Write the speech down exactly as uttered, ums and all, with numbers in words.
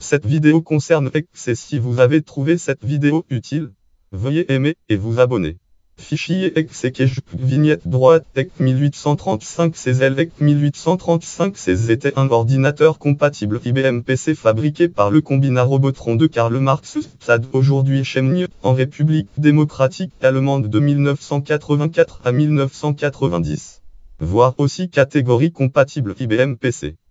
Cette vidéo concerne E X E. Si vous avez trouvé cette vidéo utile, veuillez aimer et vous abonner. Fichier E X E. Vignette droite E X mille huit cent trente-cinq C Z. E X mille huit cent trente-cinq C Z était un ordinateur compatible I B M P C fabriqué par le combinat Robotron de Karl Marx Stade, aujourd'hui Chemnitz, en République démocratique allemande de mille neuf cent quatre-vingt-quatre à mille neuf cent quatre-vingt-dix. Voir aussi catégorie compatible I B M P C.